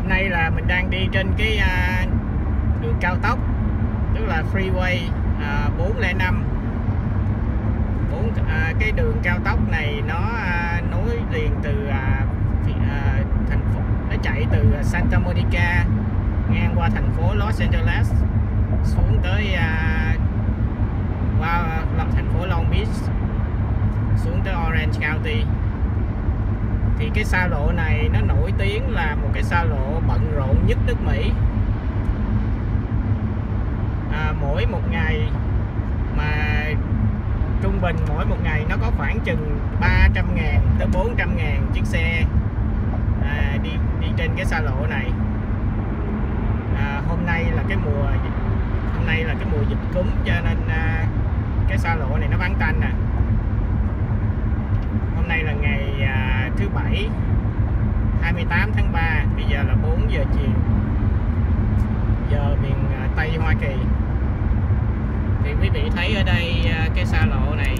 Hôm nay là mình đang đi trên cái đường cao tốc, tức là freeway 405. Cái đường cao tốc này nó nối liền từ thành phố, nó chạy từ Santa Monica ngang qua thành phố Los Angeles xuống tới qua thành phố Long Beach xuống tới Orange County. Thì cái xa lộ này nó nổi tiếng là một cái xa lộ bận rộn nhất nước Mỹ. Mỗi một ngày mà trung bình mỗi một ngày nó có khoảng chừng 300.000 tới 400.000 chiếc xe đi trên cái xa lộ này. Hôm nay là cái mùa dịch cúm, cho nên cái xa lộ này nó vắng tanh nè. Hôm nay là ngày thứ Bảy 28 tháng 3, bây giờ là 4 giờ chiều giờ miền Tây Hoa Kỳ. Thì quý vị thấy ở đây cái xa lộ này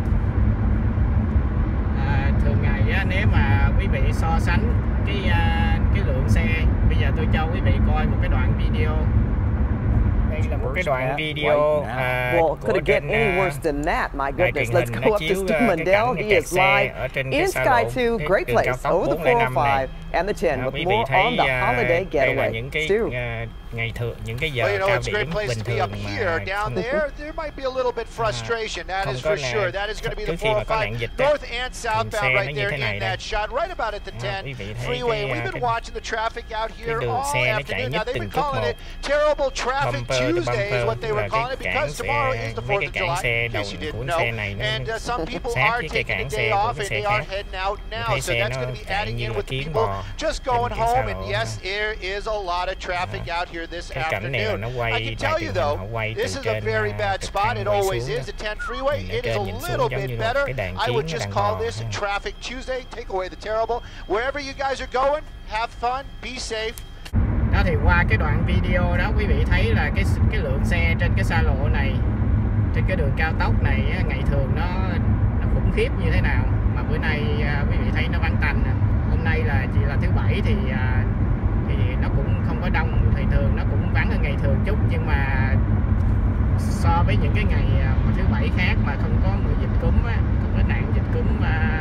thường ngày nếu mà quý vị so sánh cái lượng xe, bây giờ tôi cho quý vị coi một cái đoạn video. Đây là một cái đoạn video could it get any worse than that? My goodness, let's go up to Stu Mandel. He is live in Sky 2, great place, over the 405 and the 10 with more on the holiday getaway. Stu. Ngày thường, những cái giờ cao điểm bình thường mà down there might be a little bit frustration. That is for sure. That is going to be the 405 north and southbound right there in that shot, right about at the 10 freeway. We've been watching the traffic out here all afternoon. Now they've been calling it terrible traffic Tuesday is what they were calling it, because tomorrow is the 4th of July, in case you didn't know. And some people are taking a day off and they are heading out now, so that's going to be adding in with the people just going home. And yes, there is a lot of traffic out here this afternoon. I can tell you though, this is a very bad spot. It always is. The 10 freeway, it is a little bit better. I would just call this Traffic Tuesday. Take away the terrible. Wherever you guys are going, have fun, be safe. Đó, thì qua cái đoạn video đó quý vị thấy là cái lượng xe trên cái xa lộ này, trên cái đường cao tốc này ngày thường nó khủng khiếp như thế nào, mà bữa nay quý vị thấy nó vắng tanh. Hôm nay là chỉ là thứ Bảy thì nó cũng không có đông, thì thường nó cũng vắng hơn ngày thường chút, nhưng mà so với những cái ngày thứ Bảy khác mà không có mùa dịch cúm không có nạn dịch cúm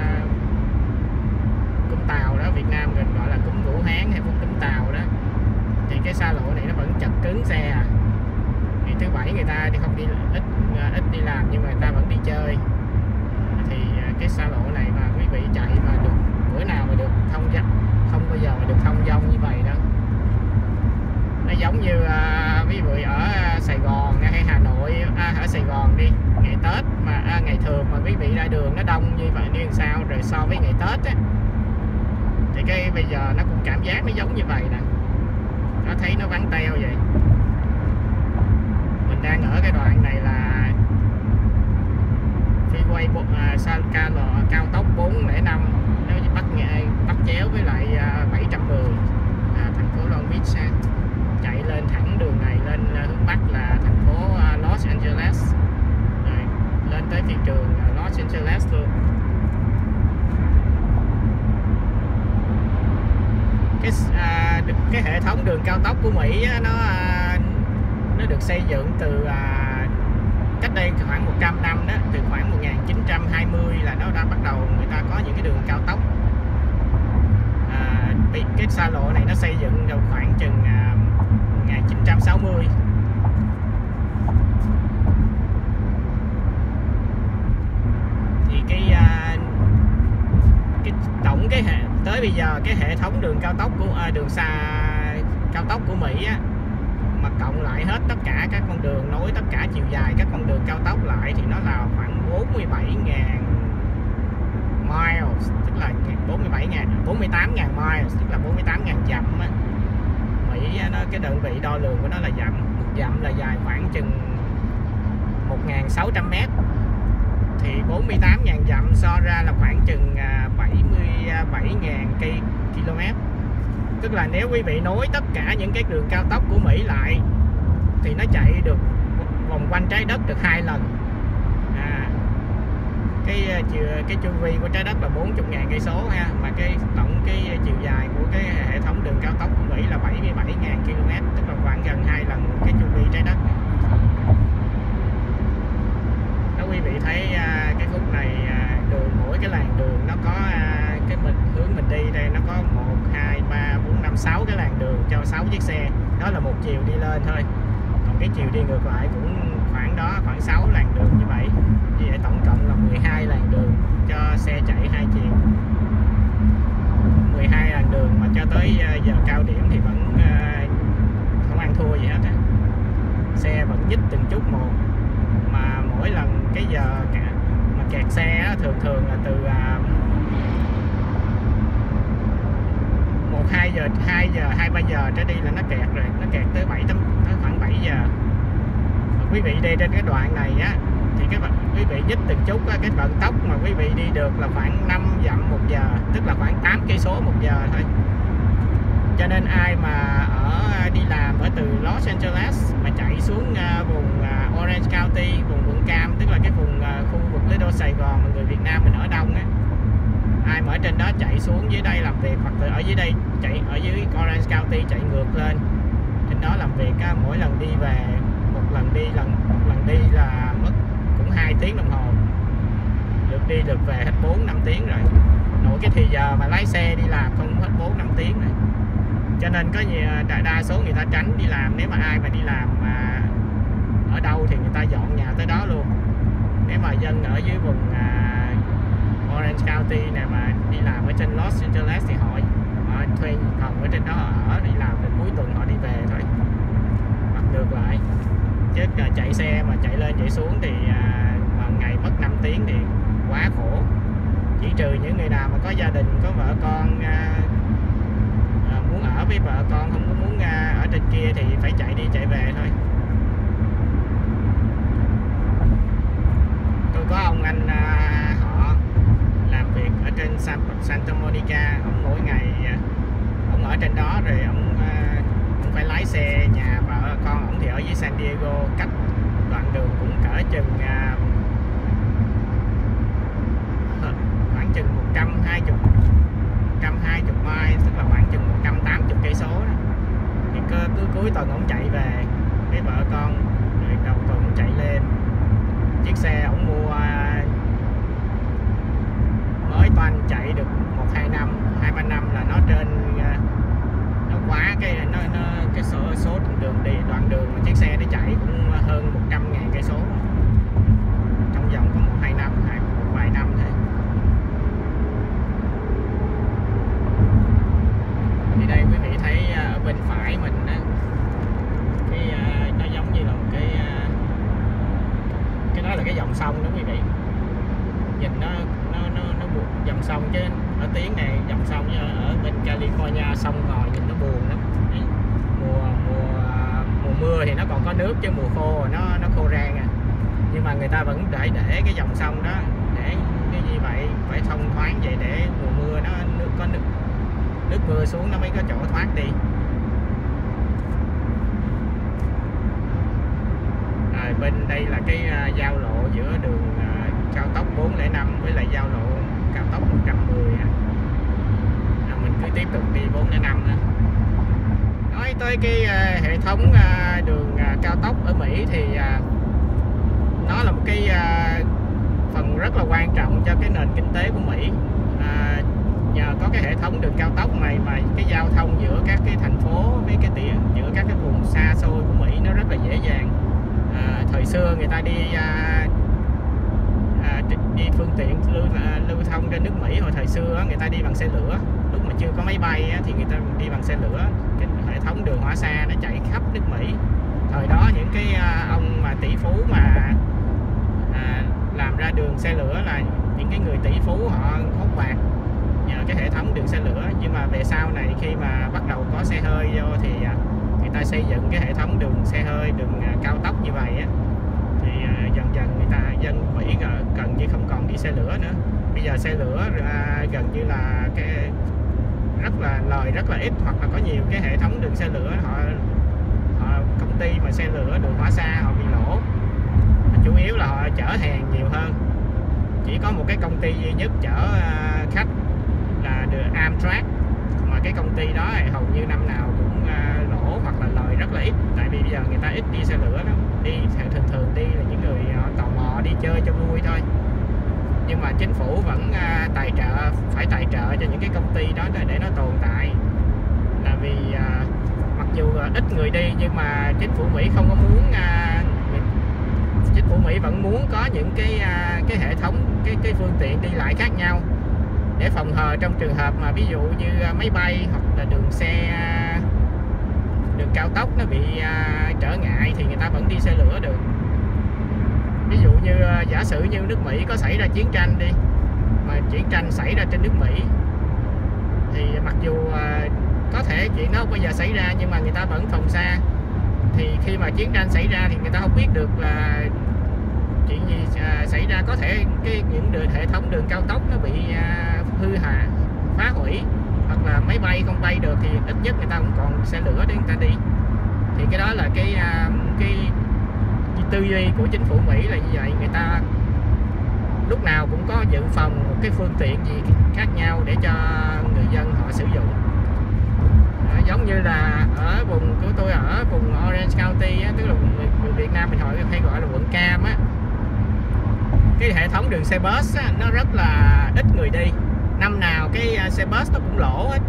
Tàu đó, Việt Nam mình gọi là cúm Vũ Hán hay cúm Tàu đó, thì cái xa lộ này nó vẫn chật cứng xe. Thì thứ Bảy người ta không đi ít đi làm, nhưng mà người ta vẫn đi chơi. Thì cái xa lộ này mà quý vị chạy mà được bữa nào mà được thông dong, không bao giờ mà được thông dong như vậy đó. Nó giống như ví dụ ở Sài Gòn hay Hà Nội, ở Sài Gòn đi, ngày Tết mà ngày thường mà quý vị ra đường nó đông như vậy như sao, rồi so với ngày Tết á, thì cái bây giờ nó cũng cảm giác nó giống như vậy nè. Nó thấy nó vắng teo vậy. Mình đang ở cái đoạn này là freeway cao tốc 405, nếu bắt chéo với lại 710 thành phố Long Beach. Chạy lên thẳng đường này lên hướng Bắc là thành phố Los Angeles, rồi lên tới phi trường Los Angeles luôn. Cái hệ thống đường cao tốc của Mỹ nó được xây dựng từ cách đây khoảng 100 năm đó, từ khoảng 1920 là nó đã bắt đầu người ta có những cái đường cao tốc. Cái xa lộ này nó xây dựng vào khoảng chừng 1960. Thì tới bây giờ cái hệ thống đường cao tốc của cao tốc của Mỹ á, mà cộng lại hết tất cả các con đường, nối tất cả chiều dài các con đường cao tốc lại thì nó là khoảng 47.000 miles, tức là 48.000 miles, tức là 48.000 dặm á. Mỹ cái đơn vị đo lường của nó là dặm. Một dặm là dài khoảng chừng 1.600 m, thì 48.000 dặm so ra là khoảng chừng 77.000 km. Tức là nếu quý vị nối tất cả những cái đường cao tốc của Mỹ lại thì nó chạy được vòng quanh trái đất được 2 lần. Cái chu vi của trái đất là 40.000 cây số ha, mà cái tổng cái chiều dài của cái hệ thống đường cao tốc của Mỹ là 6 cái làn đường cho 6 chiếc xe. Đó là một chiều đi lên thôi, còn cái chiều đi ngược lại cũng khoảng đó, khoảng 6 làn đường như vậy. Như vậy tổng cộng là 12 làn đường cho xe chạy hai chiều. 12 làn đường mà cho tới giờ cao điểm thì vẫn không ăn thua gì hết á. Xe vẫn nhích từng chút một, mà mỗi lần cái giờ mà kẹt xe á, thường là từ 2 giờ 2-3 giờ trở đi là nó kẹt rồi, nó kẹt tới khoảng 7 giờ. Mà quý vị đi trên cái đoạn này á thì quý vị nhích từng chút á, cái vận tốc mà quý vị đi được là khoảng 5 dặm một giờ, tức là khoảng 8 cây số một giờ thôi. Cho nên ai mà đi làm ở từ Los Angeles mà chạy xuống vùng Orange County, vùng quận Cam, tức là cái vùng khu vực Little Sài Gòn mà người Việt Nam mình ở đông á, ai mà ở trên đó chạy xuống dưới đây làm việc, hoặc là ở dưới đây chạy ở dưới Orange County chạy ngược lên trên đó làm việc á, mỗi lần đi về một lần đi là mất cũng 2 tiếng đồng hồ, được đi được về hết 4-5 tiếng rồi. Nội cái thì giờ mà lái xe đi làm không hết 4-5 tiếng rồi. Cho nên có nhiều đa số người ta tránh đi làm. Nếu mà ai mà đi làm mà ở đâu thì người ta dọn nhà tới đó luôn. Nếu mà dân ở dưới vùng Orange County này mà đi làm ở trên Los Angeles thì họ thuê phòng ở trên đó họ ở, đi làm đến cuối tuần họ đi về thôi, hoặc ngược lại. Chứ chạy xe mà chạy lên chạy xuống thì mà ngày mất 5 tiếng thì quá khổ. Chỉ trừ những người nào mà có gia đình, có vợ con, muốn ở với vợ con, không có muốn ở trên kia thì phải chạy đi chạy về thôi. Tôi có ông anh họ làm việc ở trên Santa Monica, ông mỗi ngày ông ở trên đó rồi ông phải lái xe, nhà vợ con ông thì ở dưới San Diego, cách đoạn đường cũng cỡ chừng khoảng chừng 120 mai, tức là khoảng chừng 180 cây số đó. Thì cứ cuối tuần ông chạy về với vợ con, rồi đầu tuần ông chạy lên. Chiếc xe ông mua mới toanh chạy được 1-2 năm, 2-3 năm là nó trên nó quá cái số đường đi, đoạn đường mà chiếc xe để chạy cũng hơn 100.000 cây số trong vòng có 1-2 năm, một vài năm thôi. Thì đây quý vị thấy ở bên phải mình á, nó giống như là một cái đó là cái dòng sông đó quý vị. Nhìn nó buồn dòng sông, chứ ở tiếng này dòng sông, ở bên California sông ngòi nhìn nó buồn lắm. Mùa mưa thì nó còn có nước, chứ mùa khô nó khô rang à. Nhưng mà người ta vẫn để cái dòng sông đó để như vậy, phải thông thoáng vậy để mùa mưa nó có nước mưa xuống nó mới có chỗ thoát đi. Bên đây là cái giao lộ giữa đường cao tốc 405 với lại giao lộ cao tốc 110. Mình cứ tiếp tục đi 405 nữa. Nói tới cái hệ thống đường cao tốc ở Mỹ thì nó là một cái phần rất là quan trọng cho cái nền kinh tế của Mỹ. Nhờ có cái hệ thống đường cao tốc này mà cái giao thông giữa các cái thành phố với giữa các cái vùng xa xôi của Mỹ nó rất là dễ dàng. Thời xưa người ta đi phương tiện lưu thông trên nước Mỹ hồi thời xưa người ta đi bằng xe lửa, lúc mà chưa có máy bay thì người ta đi bằng xe lửa. Cái hệ thống đường hỏa xa nó chạy khắp nước Mỹ. Thời đó những cái ông mà tỷ phú mà làm ra đường xe lửa là những cái người tỷ phú, họ hốt bạc nhờ cái hệ thống đường xe lửa. Nhưng mà về sau này khi mà bắt đầu có xe hơi vô thì người ta xây dựng cái hệ thống đường xe hơi, đường cao tốc như vậy á, thì dần dần dân Mỹ gần như không còn đi xe lửa nữa. Bây giờ xe lửa gần như là cái lời rất là ít, hoặc là có nhiều cái hệ thống đường xe lửa họ công ty mà xe lửa đường hỏa xa họ bị lỗ. Chủ yếu là họ chở hàng nhiều hơn. Chỉ có một cái công ty duy nhất chở khách là đường Amtrak, mà cái công ty đó hầu như năm nào cũng lỗ hoặc là lời rất là ít. Tại vì bây giờ người ta ít đi xe lửa lắm, thường đi là những người tò mò đi chơi cho vui thôi. Nhưng mà chính phủ vẫn phải tài trợ cho những cái công ty đó để nó tồn tại, là vì ít người đi, nhưng mà chính phủ Mỹ không có muốn, chính phủ Mỹ vẫn muốn có những cái hệ thống cái phương tiện đi lại khác nhau để phòng hờ trong trường hợp mà ví dụ như máy bay hoặc là đường cao tốc nó bị trở ngại thì người ta vẫn đi xe lửa được. Ví dụ như giả sử như nước Mỹ có xảy ra chiến tranh đi, mà chiến tranh xảy ra trên nước Mỹ thì mặc dù có thể chuyện đó không bao giờ xảy ra, nhưng mà người ta vẫn phòng xa. Thì khi mà chiến tranh xảy ra thì người ta không biết được là chuyện gì xảy ra, có thể những hệ thống đường cao tốc nó bị hư hại, phá hủy, hoặc là máy bay không bay được, thì ít nhất người ta cũng còn xe lửa để người ta đi. Thì cái đó là cái tư duy của chính phủ Mỹ là như vậy. Người ta lúc nào cũng có dự phòng một cái phương tiện gì khác nhau để cho người dân họ sử dụng. Giống như là ở vùng của tôi, ở vùng Orange County á, tức là người Việt Nam mình hay gọi là quận Cam á, cái hệ thống đường xe bus á, nó rất là ít người đi. Năm nào cái xe bus nó cũng lỗ hết.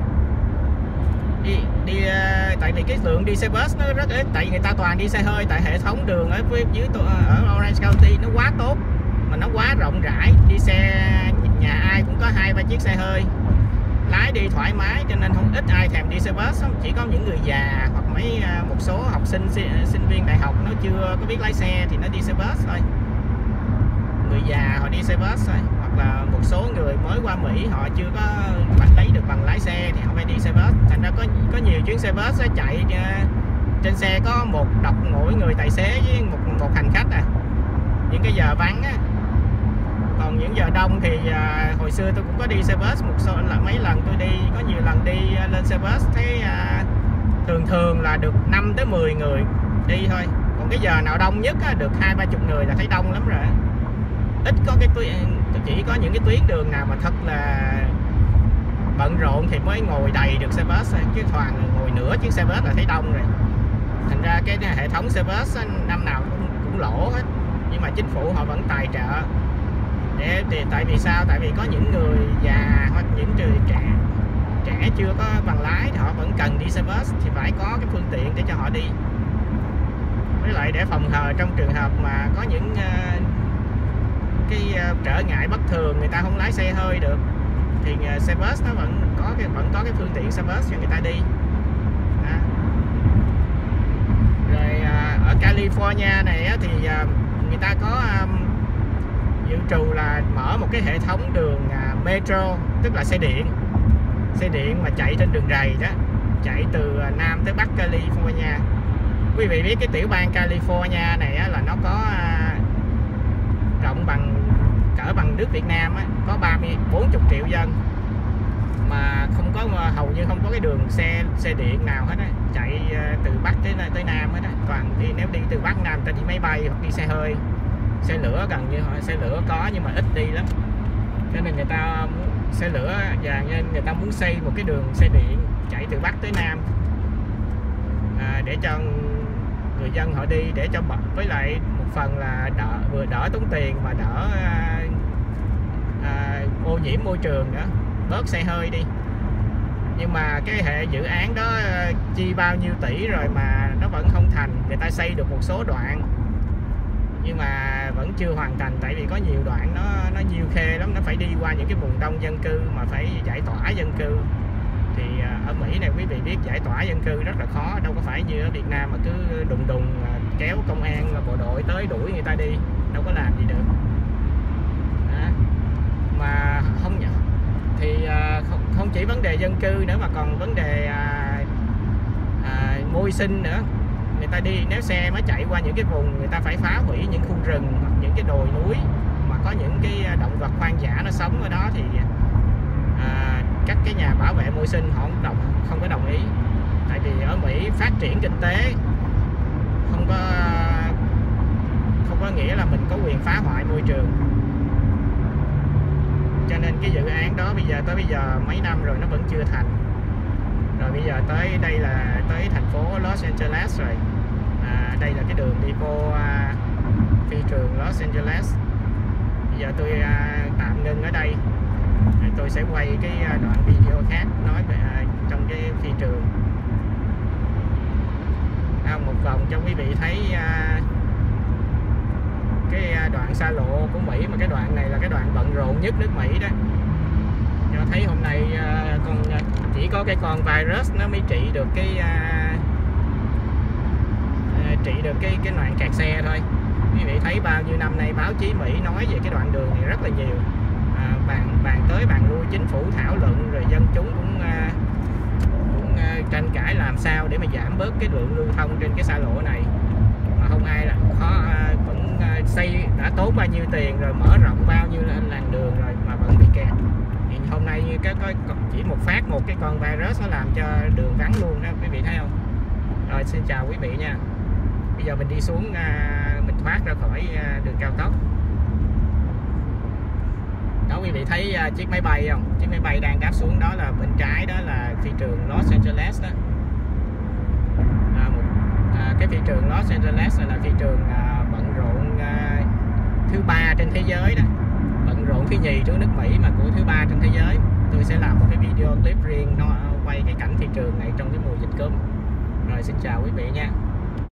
Tại vì cái lượng đi xe bus nó rất ít, tại vì người ta toàn đi xe hơi, tại hệ thống đường ở ở Orange County nó quá tốt, mà nó quá rộng rãi, đi xe nhà ai cũng có 2-3 chiếc xe hơi, lái đi thoải mái, cho nên không ít ai thèm đi xe bus. Chỉ có những người già hoặc một số học sinh sinh viên đại học nó chưa có biết lái xe thì nó đi xe bus thôi. Người già họ đi xe bus thôi, hoặc là một số người mới qua Mỹ họ chưa có lấy được bằng lái xe thì họ phải đi xe bus. Thành ra có nhiều chuyến xe bus chạy trên xe có mỗi người tài xế với một hành khách những cái giờ vắng á. Còn những giờ đông thì hồi xưa tôi cũng có đi xe bus mấy lần tôi đi, có nhiều lần đi lên xe bus thấy thường là được 5 tới 10 người đi thôi. Còn cái giờ nào đông nhất được 20-30 người là thấy đông lắm rồi. Ít có chỉ có những cái tuyến đường nào mà thật là bận rộn thì mới ngồi đầy được xe bus, chứ toàn ngồi nửa chiếc xe bus là thấy đông rồi. Thành ra cái hệ thống xe bus năm nào cũng lỗ hết, nhưng mà chính phủ họ vẫn tài trợ tại vì sao? Tại vì có những người già hoặc những người trẻ chưa có bằng lái thì họ vẫn cần đi xe bus, thì phải có cái phương tiện để cho họ đi. Với lại để phòng hờ trong trường hợp mà có những trở ngại bất thường, người ta không lái xe hơi được thì xe bus nó vẫn có cái phương tiện xe bus cho người ta đi. Rồi ở California này thì người ta có dự trù là mở một cái hệ thống đường metro, tức là xe điện mà chạy trên đường rầy đó, chạy từ Nam tới Bắc California. Quý vị biết cái tiểu bang California này là nó có rộng cỡ bằng nước Việt Nam á, có 40 triệu dân mà hầu như không có cái đường xe điện nào hết á, chạy từ Bắc tới Nam hết á. Toàn nếu đi từ Bắc Nam ta đi máy bay hoặc đi xe hơi, xe lửa gần như xe lửa có nhưng mà ít đi lắm. Cho nên người ta xe lửa và nên người ta muốn xây một cái đường xe điện chạy từ Bắc tới Nam để cho người dân họ đi, để cho với lại một phần là vừa đỡ tốn tiền mà đỡ ô nhiễm môi trường nữa, bớt xe hơi đi. Nhưng mà cái hệ dự án đó chi bao nhiêu tỷ rồi mà nó vẫn không thành. Người ta xây được một số đoạn nhưng mà vẫn chưa hoàn thành, tại vì có nhiều đoạn nó nhiều khê lắm, nó phải đi qua những cái vùng đông dân cư mà phải giải tỏa dân cư. Thì ở Mỹ này quý vị biết giải tỏa dân cư rất là khó, đâu có phải như ở Việt Nam mà cứ đùng kéo công an và bộ đội tới đuổi người ta đi, đâu có làm gì được. Mà không chỉ vấn đề dân cư nữa mà còn vấn đề môi sinh nữa. Người ta đi, nếu xe mới chạy qua những cái vùng, người ta phải phá hủy những khu rừng hoặc những cái đồi núi mà có những cái động vật hoang dã nó sống ở đó, thì các cái nhà bảo vệ môi sinh họ không có đồng ý. Tại vì ở Mỹ phát triển kinh tế không có nghĩa là mình có quyền phá hoại môi trường. Cho nên cái dự án đó tới bây giờ mấy năm rồi nó vẫn chưa thành. Rồi bây giờ tới đây là tới thành phố Los Angeles rồi. Đây là cái đường đi vô phi trường Los Angeles. Bây giờ tôi tạm ngưng ở đây. Tôi sẽ quay cái đoạn video khác nói về trong cái phi trường. cho quý vị thấy cái đoạn xa lộ của Mỹ, mà cái đoạn này là cái đoạn bận rộn nhất nước Mỹ đó. Cho thấy hôm nay chỉ có cái con virus nó mới trị được cái đoạn kẹt xe thôi. Quý vị thấy bao nhiêu năm nay báo chí Mỹ nói về cái đoạn đường này rất là nhiều, bàn tới bàn lui, chính phủ thảo luận, rồi dân chúng cũng tranh cãi làm sao để mà giảm bớt cái lượng lưu thông trên cái xa lộ này, mà không ai là vẫn xây đã tốn bao nhiêu tiền rồi, mở rộng bao nhiêu làn đường rồi mà vẫn bị kẹt. Thì hôm nay như chỉ một cái con virus nó làm cho đường vắng luôn đó, quý vị thấy không? Rồi xin chào quý vị nha. Bây giờ mình đi xuống, mình thoát ra khỏi đường cao tốc. Đó, quý vị thấy chiếc máy bay không? Chiếc máy bay đang đáp xuống đó là bên trái, đó là phi trường Los Angeles đó. Cái phi trường Los Angeles là phi trường bận rộn thứ 3 trên thế giới đó. Bận rộn thứ nhì trước nước Mỹ mà của thứ 3 trên thế giới. Tôi sẽ làm một cái video clip riêng nó quay cái cảnh phi trường này trong cái mùa dịch cúm. Rồi xin chào quý vị nha.